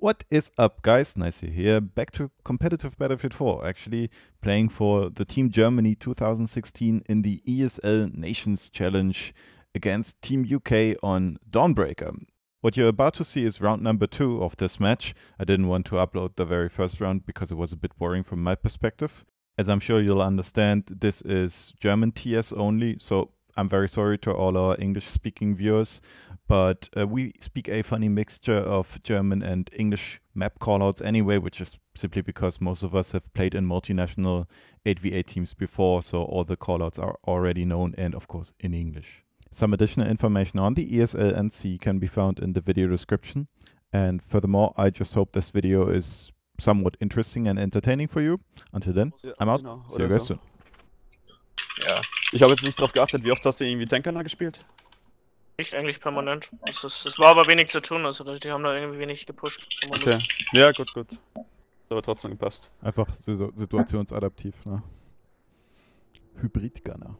What is up, guys? Nice you're here. Back to competitive Battlefield 4, actually playing for the Team Germany 2016 in the ESL Nations Challenge against Team UK on Dawnbreaker. What you're about to see is round number 2 of this match. I didn't want to upload the very first round because it was a bit boring from my perspective. As I'm sure you'll understand, this is German TS only, so I'm very sorry to all our English-speaking viewers, but we speak a funny mixture of German and English map callouts anyway, which is simply because most of us have played in multinational 8v8 teams before, so all the callouts are already known and, of course, in English. Some additional information on the ESL and C can be found in the video description, and furthermore, I just hope this video is somewhat interesting and entertaining for you. Until then, I'm out. See you guys soon. Ja, ich habe jetzt nicht drauf geachtet, wie oft hast du irgendwie Tanker gespielt? Nicht eigentlich permanent. Es war aber wenig zu tun, also die haben da irgendwie wenig gepusht. Okay, ja gut. Das hat aber trotzdem gepasst. Einfach situationsadaptiv, ne? Hybrid-Gunner.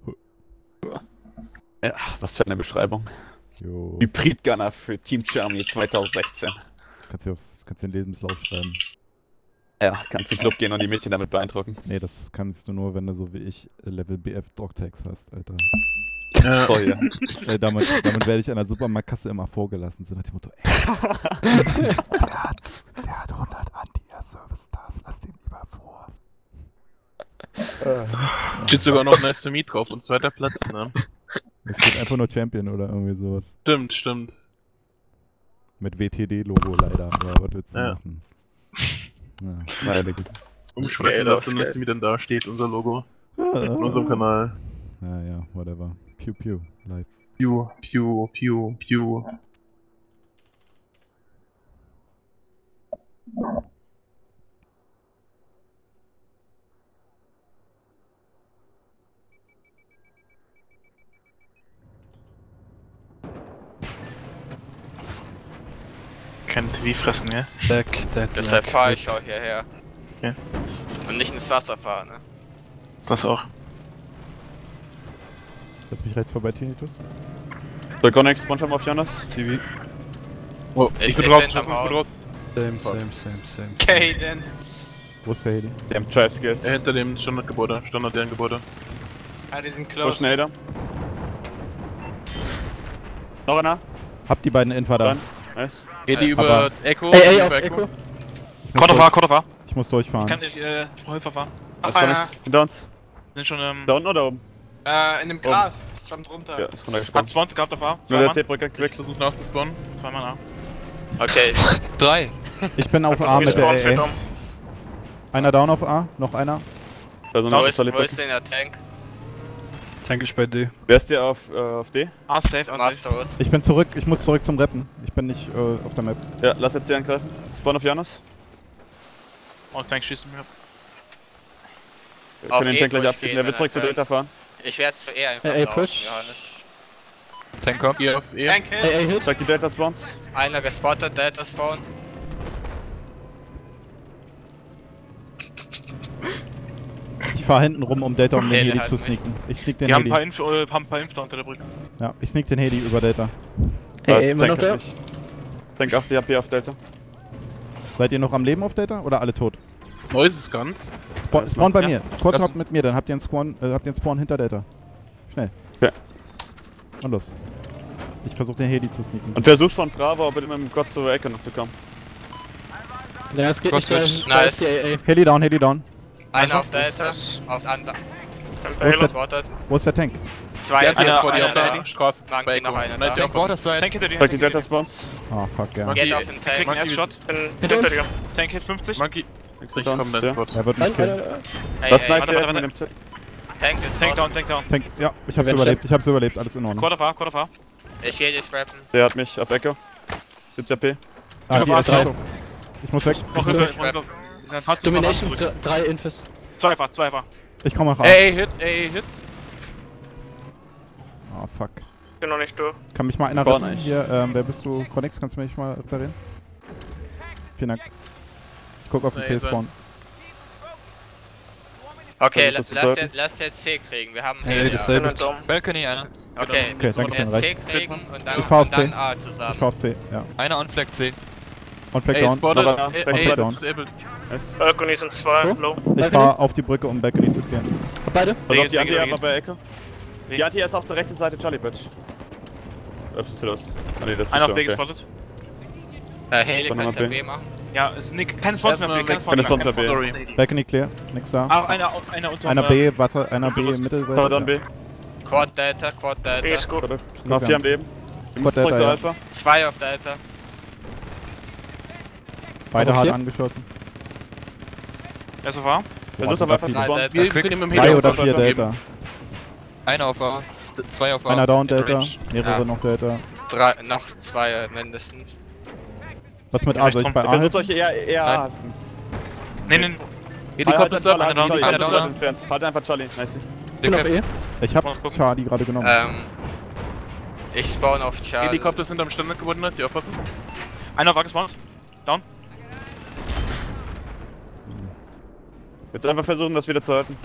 Ja, was für eine Beschreibung. Jo. Hybrid-Gunner für Team Germany 2016. Kannst du den Lebenslauf schreiben. Ja, kannst du in den Club gehen und die Mädchen damit beeindrucken. Nee, das kannst du nur, wenn du so wie ich Level BF Dogtags hast, Alter. Oh ja. Damit werde ich an der Supermarktkasse immer vorgelassen, so nach dem Motto, ey, der hat 100 Anti-Air-Service-Stars, lass den lieber vor. Steht sogar noch Nice to Meet drauf und zweiter Platz, ne? Es steht einfach nur Champion oder irgendwie sowas. Stimmt. Mit WTD-Logo leider, ja, was willst du machen? Ja, leider gut. Umschreiben, dass wie denn da steht, unser Logo. In unserem Kanal. Ja, whatever. Pew, live. Pew. Kein TV fressen, ja? Deshalb fahre ich auch hierher. Okay. Und nicht ins Wasser fahren, ne? Das auch. Lass mich rechts vorbei, Tinnitus. Der Connex, spawn schon mal auf Jonas. TV. Oh, ich bin drauf. Same. Kaden! Wo ist der Heli? Der im Drive Skills. Hinter dem standardären Gebäude. Ah, die sind So close. schnell da. Noch einer. Habt die beiden Infa da? Dann. Nice. Geht die über Aber- Echo? Ey, auf Echo. Quarter. Ich muss durchfahren. Ich brauche Hilfe fahren. Was Connex? Hinter uns. Sind schon Da unten oder oben? In dem Gras. Stand drunter. Ja, ist Hat runtergesprungen. Spawns gehabt auf A. Nur der Zweimal. C-Brücke, quick. Versucht nachzuspawnen. Zweimal A. Okay. 3. Ich bin auf A mit der AA. Einer down auf A, noch einer. Also Wo noch ist denn der Tank? Tank ist bei D. Wer ist der auf D? A safe. Masteros. Ich bin zurück, ich muss zurück zum Reppen. Ich bin nicht auf der Map. Ja, lass jetzt C angreifen. Spawn auf Jonas. Oh, Tank schießt mich ab. Wir Auf können den E, Tank gleich wo ich abkriegen. gehe, Der wird wenn zurück zu er Delta fahren. Ich werde zu E einfach Ey, laufen, push. Johannes. Tank kommt. Hier auf E. Tank Hill. Ey, Hit. Zeig die Delta Spawns. Einer gespottet, Delta Spawn. Ich fahr hinten rum, um Delta um den Okay, der Heli hat zu mich. sneaken. Ich sneak den Die haben Heli. ein paar Impfter unter der Brücke. Ja, ich sneak den Heli über Delta. Ey, immer noch da? Tank 80 HP auf Delta. Seid ihr noch am Leben auf Delta oder alle tot? Neues ist ganz. Spawn bei Ja. mir. Squad Lass- kommt mit mir, dann habt ihr einen Spawn hinter Delta. Schnell. Ja. Und los. Ich versuche den Heli zu sneaken. Und versucht von Bravo aber mit dem Gott zur Ecke noch zu kommen. Ja, es geht nicht, da Crosswitch. da ist die AA. Heli down. Einer auf Delta. Auf Ander. Wo ist der- Spottet. Wo ist der Tank? Zwei, Einer noch vor dir auf einer der da. Straße. Monkey Bei noch Echo. einer Nein, da. der Tank Water Side. Tank hinter dir. Zeig die Delta Spawns. Oh, fuck, ja. Monkey. Geht auf den Kriegt einen Tank. Erstshot. Hinter uns. Tank hit 50. Monkey. Ich Hinter komm uns, dein ja. Spot. Er wird mich killen. Das ist nice, warte, der warte. mit dem Tank ist Tank raus. down. Tank, ja, ich hab's überlebt, alles in Ordnung. Quarter fahr. Ich gehe dich rappen. Der hat mich auf Echo. 70 HP. Ah, die Auf ist A3. so. Ich muss weg. Mach Hilfe. Dann fahrst du Domination, zurück. 3 Infos. Zwei. Ich komme nach A. AA Hit. Oh, fuck. Bin noch nicht durch. Kann mich mal einer Spawn retten? nicht. Hier, wer bist du? Connex, kannst du mich mal reparieren? Vielen Dank. Ich guck auf den Nee, C-Spawn. Okay, Versuch das zu lass jetzt C kriegen. Wir haben Ey, Heli. disabled. Balcony einer. Okay, Okay, danke schön, jetzt reicht. C kriegen und Ich fahr auf dann C. A Ich zusammen. fahr auf C, ja. Einer on Flag C. Und Flag down. spotted. Noch einer. Flag down. Disabled. Nice. Balcony sind 2, Oh. low. Ich fahr auf die Brücke, um Balcony zu klären. Beide? Pass auf, die Anti Regel. war bei Ecke. Die Anti ist auf der rechten Seite, Charlie Bitch. Was ist hier los? Ah, nee, das bist Einer du, auf B okay. gespottet. Heli Dann haben könnte wir B machen. Ja, ist keine Spawns mehr B, keine Keine Spawns Spawns mehr. mehr B. Sorry. Balcony clear, nix da. Auch einer unter Einer B, Wasser, einer B, Bewusst. Mittelseite. Pardon B. Quad Delta, Quad B Delta. ist gut. Noch 4 am Leben. Wir müssen zurück Delta, zur ja. Alpha. 2 auf Delta. Beide Aber hart hier? angeschossen. Wer ist auf A? Versuch's auf Alpha zu Drei spawnen. Delta. Wir können ihm im 3 oder Delta. 4 Delta. Einer auf A, 2 auf A. Einer down in Delta, Range. mehrere Ja. noch Delta. Noch 2 mindestens. Was mit A? Soll ich bei A Versucht helfen? euch eher Nein. A. Nee. Helikopter ist ab. Halt down, Charlie, einer halt down. entfernt. Halt einfach Charlie, nice. Ich bin auf E. Ich hab Muss gucken. Charlie gerade genommen. Ich spawn auf Charlie. Helikopter sind am Standardgebäude, die aufpassen. Einer auf A gespawnt. Down. Jetzt einfach versuchen, das wieder zu halten.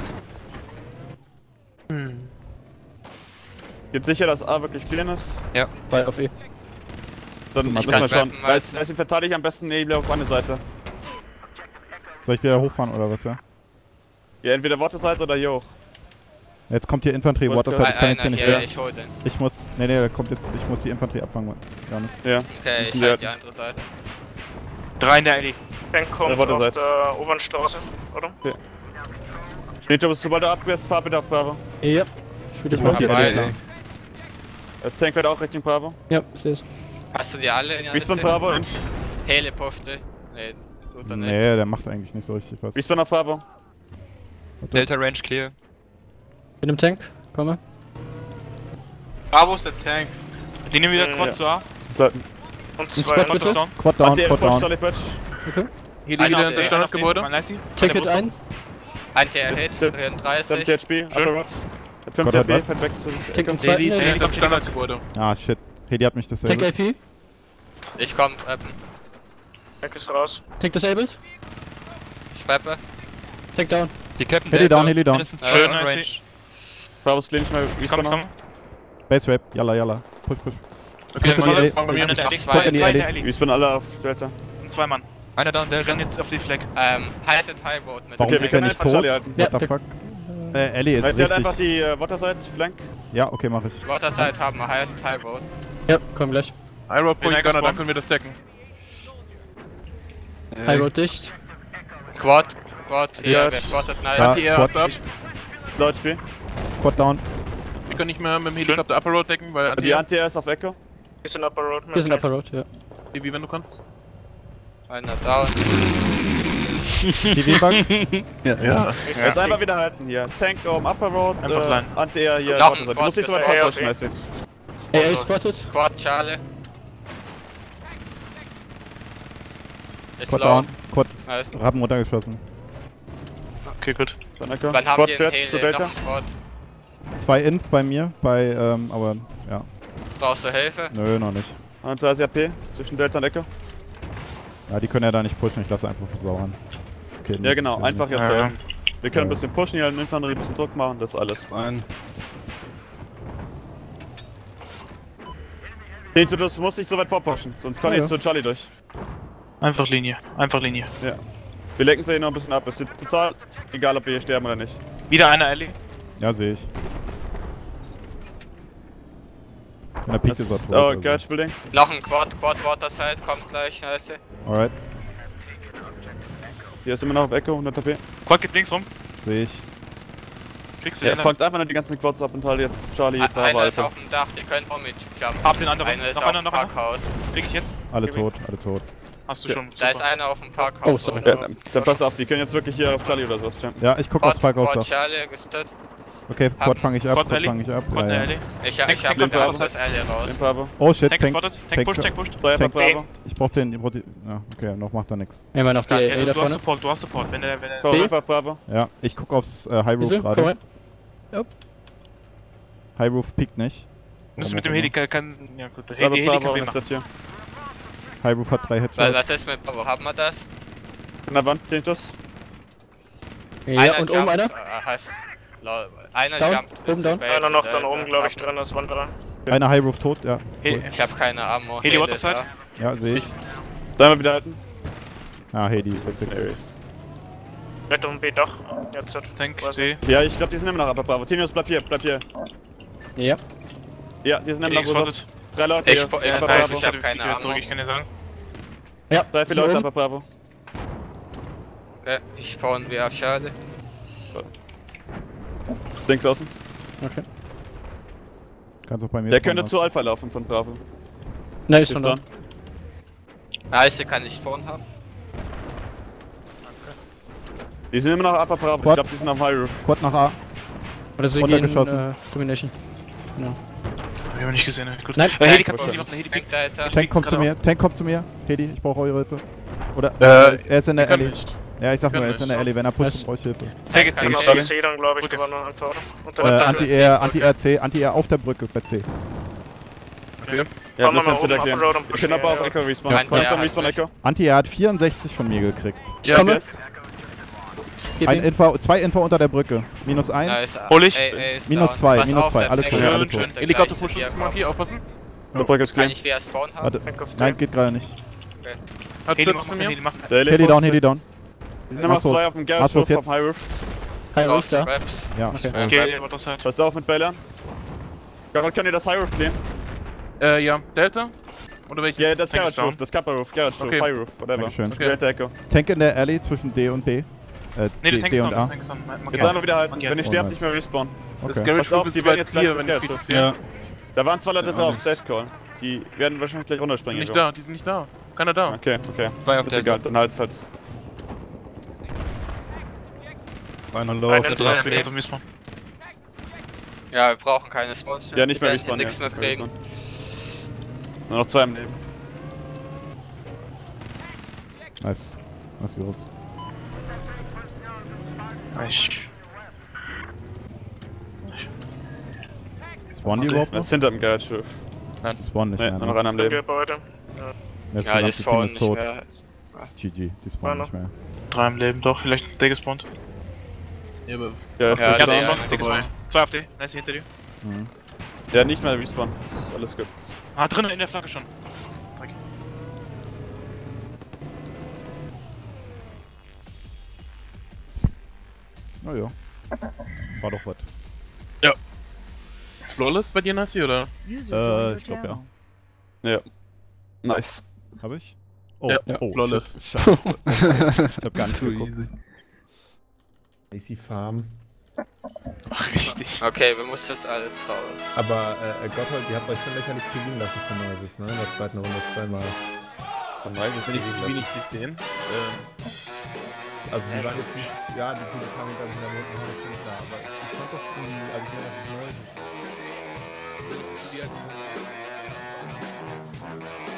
Geht sicher, dass A wirklich clean ist? Beide auf E. Dann müssen kann wir schauen. rappen, weißt Weiß, verteidige ich am besten Nebel auf eine Seite. Soll ich wieder hochfahren oder was, ja? Ja, entweder Waterseite oder hier hoch. Jetzt kommt hier Infanterie, Und Waterside, ich kann jetzt hier Einer nicht hier, mehr. ich hol den. Ich muss, nee, da kommt jetzt, ich muss die Infanterie abfangen. Gar nicht. Ja. Okay, Müssen ich wir halt die halten. andere Seite. 3 in der Alley. Tank kommt warte, auf seid. der oberen Straße, oder? Neto, sobald du abgehst, fahr bitte auf Bravo. Ja. Ich will das Ich mach mal. die Beide. Ellie klar. Tank fährt auch Richtung Bravo. Ja, ich seh's. Hast du die alle in Respawn Bravo. Heli pushte. Nee, tut er nicht. Nee, der macht eigentlich nicht so richtig was. Respawn auf Bravo. Delta Range clear. Bin im Tank. Komme. Bravo ist der Tank. Die nehmen wieder Ja. Quad zu A. Sollten. Und Spot 2 bitte. Down. Quad down, Quad down. Charlie Bitch. Okay. Heli Einer wieder auf in der das Standardgebäude. Man lässt sie. Ticket ein. Anti-Air-Hit, Stimmt. 34. 70 HP, Upper Rod. Gott 50 hat HP, was? fährt weg zu Tick im Heli zweiten. direkt Heli. am Standardgebäude. Ah, shit. Heli hat mich Tank disabled. AP. Ich komm, rappen. Tank ist raus. Tank disabled. Ich rappe. Tank down. Die Captain Heli down, Heli down. Mindestens Ja, zwei in nice. Range. Bravo's clean, nicht mehr Komm, Respawn. komm. Base Rap, yalla, yalla. Push, push. Okay, Kannst du dann die ist bei mir. Einer der Alley. Guck in die Zwei in Alley. der Alley. Respawn alle auf Delta. Das sind 2 Mann. Einer down, Wir der rennen jetzt auf die Flag. Haltet High Road mit. Warum Okay, wir ist er können nicht einfach tot? Charlie halten. What Ja, the fuck? Ellie ist Weißt du, halt einfach richtig. die Waterside Flank? Ja, okay, mach ich. Waterside haben wir, haltet High Road. Ja, komm gleich. Iroh Point Gunner, Gunner, dann können wir das decken. High Road dicht. Quad, hier, Yes. wer spottet Ja, nice. Die Air Quad, ab. Laut Spiel. Quad down. Wir können nicht mehr mit dem Helikopter Upper Road decken, weil Die Anti ist auf Echo. Wir sind Upper Road. Wir sind Upper Road, ja. wie wenn du kannst. Einer down. Die V-Bug. Ja. Jetzt einfach wieder halten hier. Tank oben Upper Road. Einfach line. Anti hier. Noch Waterside. ein Du Quad musst nicht so weit bitte. vorpushen, Ja, weißt du. AA spotted. Quad Charlie. Ist Quad low. down. Quad ist Nice. Rappen runtergeschossen. Okay, gut. Dann Echo. Dann haben Quad wir fährt einen zu Heli, noch Delta. ein Quad. 2 Inf bei mir, aber ja. Brauchst du Hilfe? Nö, noch nicht. 31 AP zwischen Delta und Echo. Ja, die können ja da nicht pushen, ich lasse einfach versauern. Okay, Ja das genau, ist einfach nicht- jetzt Ja, ja. halten. Wir können ein Ja. bisschen pushen hier, in Infanterie ein bisschen Druck machen, das ist alles. Nee, du musst nicht so weit vorpushen, sonst kann Ja, ich ja. zu Charlie durch. Einfach Linie. Einfach Linie. Ja. Wir lenken sie hier noch ein bisschen ab, es ist total egal, ob wir hier sterben oder nicht. Wieder einer Alley. Ja, sehe ich. In der Peak ist er tot. Oh, also. Garage Building. Noch ein Quad Waterside kommt gleich, nice. Alright, Hier ist immer noch auf Echo, 100 AP. Quad geht links rum. sehe ich. Kriegst du Ja, den? fangt einfach nur die ganzen Quads ab und halt jetzt Charlie, Bravo, Einer ist Alpha. auf dem Dach, die können auch mitjumpen. Hab den anderen. Einer ist Noch auf einer, dem noch einer. Parkhaus. Krieg ich jetzt? Alle tot, alle tot. Hast du Ja. schon. Da ist Super. einer auf dem Parkhaus. Oh, sorry. oder? Ja, dann pass auf, die können jetzt wirklich hier auf Charlie oder sowas jumpen. Ja, ich guck aufs Parkhaus Quad doch. Charlie gestört. Okay, Quad fange ich ab, Quad Quad Alley. fange ich ab. Quad Ja, ja. Alley. Ich Tank hab kommt da raus. das Alley raus. Den Bravo. Oh shit, Tank Tank. spotted. Tank push, Tank push. So, einfach Tank- Bravo. Ich brauch den. Ja, okay, noch macht er nix. Immer noch die Ja, AA Ja, da du hast vorne. Support, du hast Support. Wenn der. So, B? einfach Bravo. Ja, ich guck aufs High Roof Wieso? Komm gerade. rein. High Roof piekt nicht. Müssen Warum mit dem auch Heli immer. kann. Ja gut, der So, aber Heli kann Bravo B ist machen. das hier. High Roof hat 3 Was Headshots. ist mit Bravo? Haben wir das? An der Wand, den Schuss. Ja, und oben jumpt, einer. Heißt, einer Down, jumpt. oben down. Einer noch dann oben, glaube ich, drin, das waren 3. Einer High Roof tot, ja. Heli- Ich hab keine Ammo. Heli ist Waterside? da. Ja, sehe ich. Einmal wieder halten. Ah, Hedi, versteckt sich. Vielleicht um B-Dach. Jetzt hat Tank weiß C. Ja, ich glaube, die sind immer noch Upper Bravo. Tinius, bleib hier, bleib hier. Ja. Ja, die sind immer noch Spotted. 3 Leute Ich hier. spo- Upper ich Bravo. ich hab keine Zurück, Ahnung. ich kann dir sagen. Ja. 3, 4 sind Leute oben. Upper Bravo. Okay, ich spawn wieder Schade. Links außen. Okay. Kannst auch bei mir Der spawnen könnte lassen. zu Alpha laufen von Bravo. Ne, ist Ist schon da. da. Nice, kann ich spawn haben. Die sind immer noch Upper Bravo. Ich Quad. glaube, die sind am High Roof. Quad nach A. Oder sie gehen Runtergeschossen. Domination. Genau. Ich hab nicht gesehen, gut. Nein, Heli kannst du Tank, nicht machen, Heli Tank dahinter. Tank kommt gerade zu mir. Tank kommt zu mir. Hedi, ich brauche eure Hilfe. Oder? Äh, er ist in der kann Alley. nicht. Ja, ich sag nur, kann er ist in nicht. der Alley. Wenn er pusht, Was? brauche ich Hilfe. Tank, Kann Immer ich bei sehen. C dann, glaube ich, Okay. da war noch ein Fahrer. Unter der Anti-R auf der Brücke bei C. Ja, Fahren das wir mal kannst du oben, dir erklären. Upper Road und Wir pushen können aber hier, auch Echo respawn. Ja, Kannst du am ja, Respawn Echo? Anti-R hat 64 von mir gekriegt. Ich komme. Yes. Ein Info, 2 Info unter der Brücke. -1. Nice. Hol ich. Ist Minus down. zwei, Pass minus auf, zwei, der alle Tank tot, schön, alle schön tot. der Helikopter gleiche vor Schuss, hier Monkey, aufpassen. Die Brücke ist Kann clear. ich wieder Spawn haben? Warte. Tank auf Nein, D. geht gerade nicht. Hat Heli Blitz von machen, mir. Heli machen. Der Heli down, Heli down. Die sind immer noch Mach's 2 auf dem Garage Mach's los Roof jetzt. vom High Roof. Hi, Auf ist da. Traps. Ja, okay. Ja. Okay, what das halt. Passt auf mit Bellern. Garage, könnt ihr das High Roof clearen? Ja, Delta? Oder welches? Ja, das Tank ist Garage Roof, down. das Kappa Roof, Garage Roof, Okay. High Roof, whatever. Dankeschön. Okay. Delta Echo. Tank in der Alley zwischen D und B. Nee, der D, Tank D ist und down, A. der Tank ist down. Jetzt einmal wieder halten. Okay. Wenn ihr Oh, sterbt, nice. nicht mehr respawnen. Das Okay. Garage Passt auf, Roof die ist werden weit jetzt gleich clear, das wenn ich Garage richtig Ja. Da waren 2 Leute Ja, drauf, nice. Safe Call. Die werden wahrscheinlich gleich Die runterspringen. sind nicht Echo. da, die sind nicht da. Keiner da. Okay, okay. Zwei auf Ist der egal, dann halt's halt. Einer Einer läuft. ist Das ist auf wieder zum Respawn. Ja, wir brauchen keine Spawns. Ja, nicht mehr Wir werden respawnen. nichts mehr kriegen. respawn. Nur noch 2 im Leben. Nice. Was Virus. Spawn die überhaupt Was noch? ist hinter dem Garage Roof? Die spawnen nicht Ne, mehr. nur noch Ne? einer am Leben. Gebäude. Das Ja, die gesamte ist Team vorne ist nicht tot. mehr. Das ist GG. Die spawnen nicht mehr. 3 im Leben, doch, vielleicht der gespawnt. Ja, aber Ja, Ja, der der der ist gespawnt, der vorbei. gespawnt. 2 auf D, nice, hinter dir. Mhm. Der hat nicht mehr respawn. Ist alles gut. Ah, drinnen in der Flagge schon. Dreck. Naja. War doch was. Flawless bei dir, Nassi, oder? Ich glaube ja. Ja. Nice. Habe ich? Oh, Ja, oh, flawless. shit. Scheiße. Ich hab gar nicht geguckt. AC Farm. Ach, richtig. Okay, wir müssen jetzt alles raus. Aber Gotthold, ihr habt euch schon lächerlich kriegen lassen von Neuvis, ne? In der zweiten Runde zweimal. Von Neuvis Wenn ich kriegen die lassen. nicht gesehen. Also die waren jetzt nicht, ja, die Punkte kamen glaube ich in der Runde schon klar, aber ich fand das irgendwie, also ich meine, das ist Neuvis.